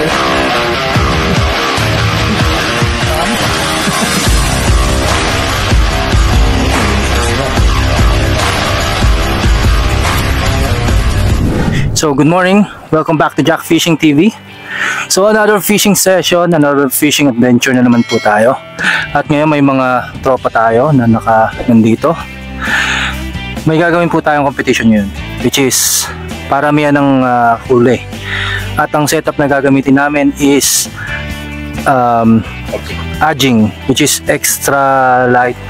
So good morning, welcome back to Jack Fishing TV. So another fishing session, another fishing adventure na naman po tayo. At ngayon may mga tropa tayo na nandito. May gagawin po tayong competition yun, which is paramihan ng huli. At ang setup na gagamitin namin is aging, which is extra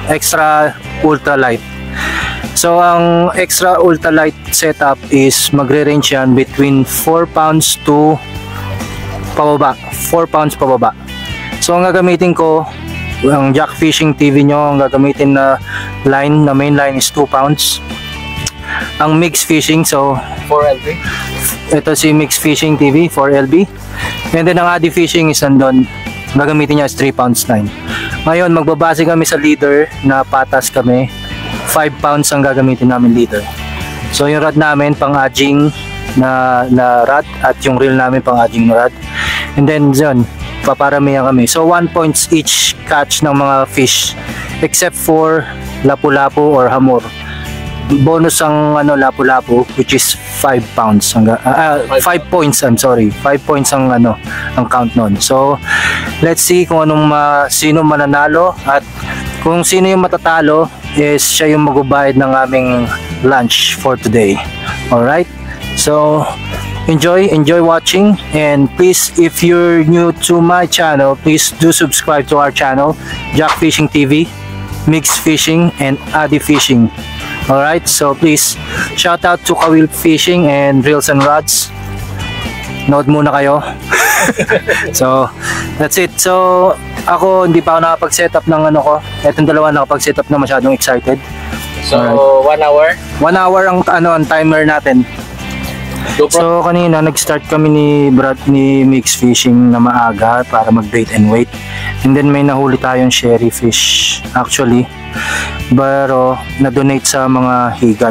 ultra light. So ang extra ultralight setup is magre-range yan between 4 pounds to pababa, 4 pounds pababa. So ang gagamitin ko, ang Jack Fishing TV nyo, ang gagamitin na line, na main line is 2 pounds. Ang Mix Fishing, so 4LB. Ito si Mix Fishing TV 4LB. And then ang Adi Fishing is nandun, gagamitin niya is 3 pounds line. Ngayon magbabase kami sa leader na patas kami. 5 pounds ang gagamitin namin leader. So yung rod namin pang aging na rod at yung reel namin pang aging na rod. And then dyan, paparamihan kami. So 1 points each catch ng mga fish except for lapu-lapu or hamor. Bonus ang lapu-lapu which is 5 pounds. 5 points, I'm sorry. 5 points ang ang count nun. So let's see kung sino mananalo at kung sino yung matatalo is siya yung magbabayad ng aming lunch for today. Alright, so enjoy watching, and please, if you're new to my channel, please do subscribe to our channel, Jack Fishing TV, Mix Fishing, and Adi Fishing. Alright, so please shout out to Kawil Fishing and Reels and Rods. Note muna kayo. So that's it. So ako hindi pa ako nakapag-setup ng ko. Etong dalawa nakapag-setup na, masyadong excited. So 1 hour? 1 hour ang timer natin. So kanina nag-start kami ni Mix Fishing na maaga para mag-bait and wait. And then may nahuli tayong sherry fish actually. Pero na-donate sa mga higad.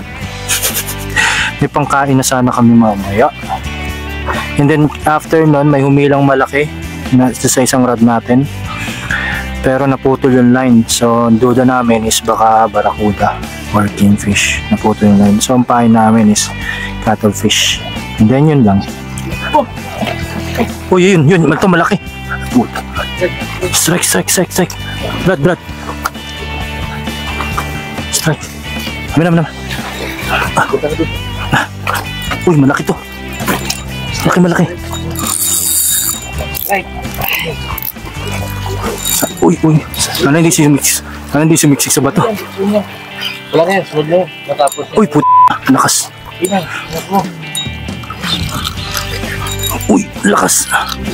May pangkain na sana kami mamaya. And then after nun may humilang malaki na sa isang rod natin. Pero naputol yung line. So ang duda namin is baka barakuda or kingfish. Naputol yung line. So ang pain namin is cuttlefish. And then yun lang. Oh yun. Ito malaki. Strike. Brad. Strike. Naman. Uy, malaki to. Malaki. Uy. Sana hindi si Mix sa bato. Wala na yan, sunod mo. Natapos yan. Uy, lakas. Uy, lakas.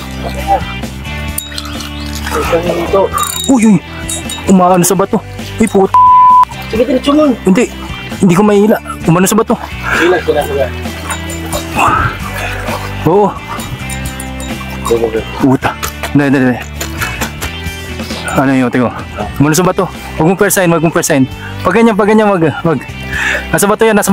Uy. Umaano sa bato. Uy, puta. Sige, diretso mo. Hindi ko mahila. Umano sa bato. Hilang sila. Oo. Puta. Hindi. Ano yung tingko? Muna sa bato. Huwag mong persahin. Pag ganyan, wag. Nasa bato yan.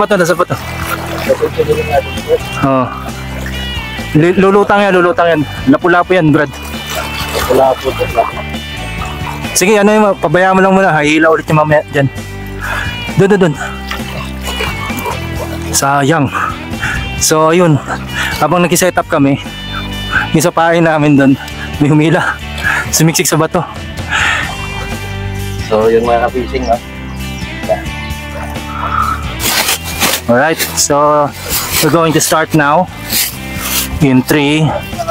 Oo. Lulutang yan. Lapu-lapu yan, Brad. Lapu. Sige, pabayaan mo lang muna. Hihila ulit yung mamaya dyan. Doon. Sayang. So, ayun. Habang nag-set up kami, yung sa pahay namin doon, may humila. Sumiksik sa bato. So yun mga ka-fishing, no? Alright, so we're going to start now in 3.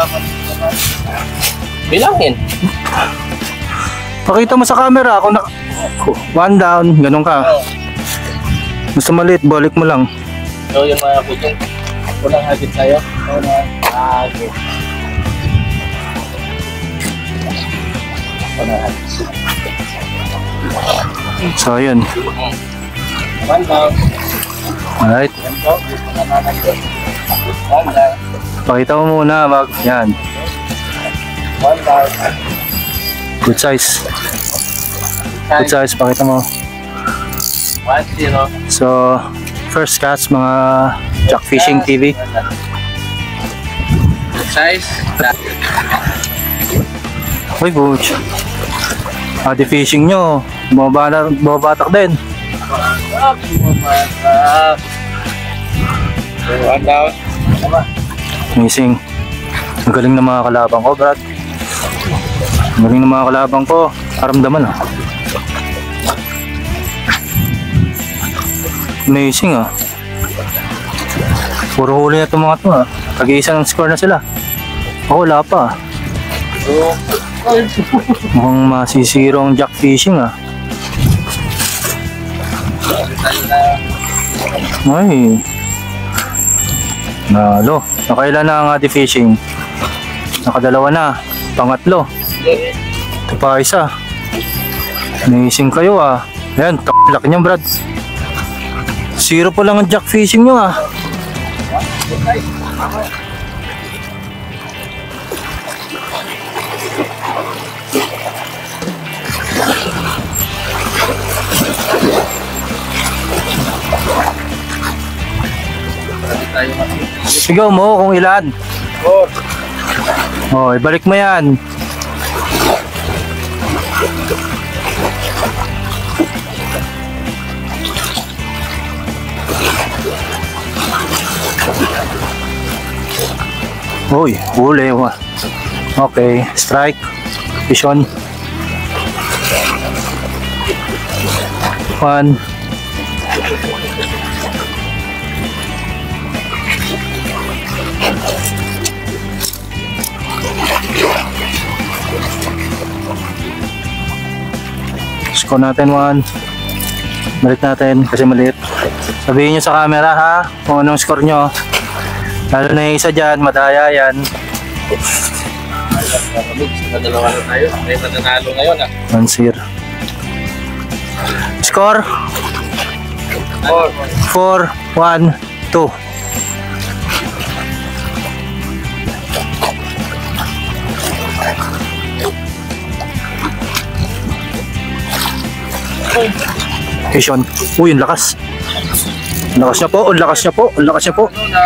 Bilangin. Pakita mo sa camera kung 1 down, ganun ka. Basta maliit, balik mo lang. So yun mga ka-fishing, unang agit tayo. Agit. So yun. 1 down. Alright. Pakita mo muna, yan. 1 down. Good size. Pakita mo. 1-0. So first catch mga Jack Fishing TV. Size. Uy, butch. Adi fishing nyo. Bumabatak din. One down. Amazing. Ang galing ng mga kalabang ko, Brad. Ang galing ng mga kalabang ko. Karamdaman, ah. Amazing, ah. Puro huli na itong mga ito, ah. Tag-iisa ng score na sila. Ako, wala pa, ah. Mukhang masisiro ang jack fishing, ah. Ay. Nalo. Nakailan na ang adi fishing? Nakadalawa na. Pangatlo. Ito pa isa. Amazing kayo, ah. Ayan, laki niyo, Brad. Zero pa lang ang jack fishing nyo, ah. Sigaw mo kung ilan. Oh, ibalik mo yan. Uy, huli. Okay, strike. Fish on. 1. Score natin 1. Balik natin kasi maliit. Sabihin nyo sa camera, ha, kung anong score nyo. Lalo na yung isa dyan, madaya yan. Madalawa na tayo. May mananalo ngayon, ah. 1-0. Score? 4, 1, 2. Vision. Uy, yung lakas. Lakas niya po, lakas niya po, lakas niya po.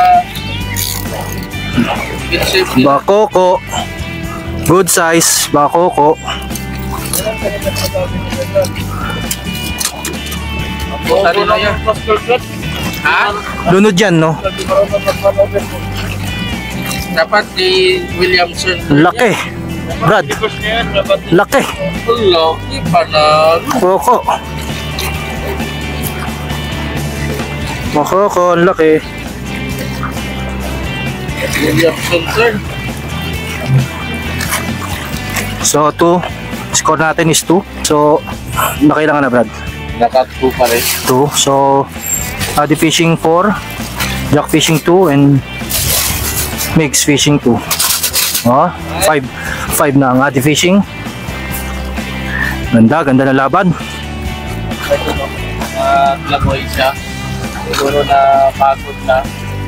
Bakoko. Good size, bakoko. Lunod yan, no? Dapat di Williamson. Laki. Brad. Laki. Laki pala. Bakoko. Bakoko, ang laki. Williamson, sir. So 2. Score natin is 2. So nakailangan na, Brad? Naka-2 pa rin. 2. So adi fishing 4, jack fishing 2, and mix fishing 2. Oh, 5 na ang adi fishing. Ganda na laban. Lagoy siya. Siguro na pagod na.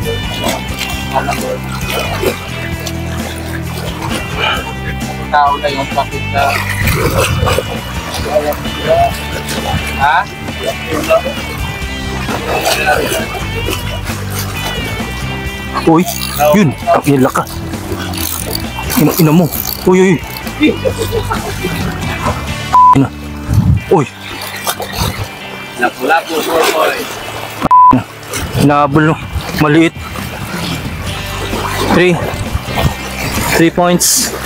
Tao na yung pagod na. Ha? Uy, yun, takila ka. Ina mo. Uy. Ina. Uy. Lapu-lapu, boy. Nahabol, no. Maliit. 3 points.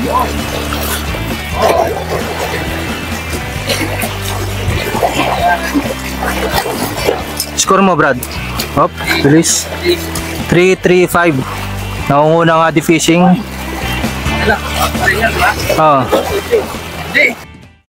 Score mo, Brad. Hop, bilis. 3-3-5. Nakunguna nga di fishing. Oo.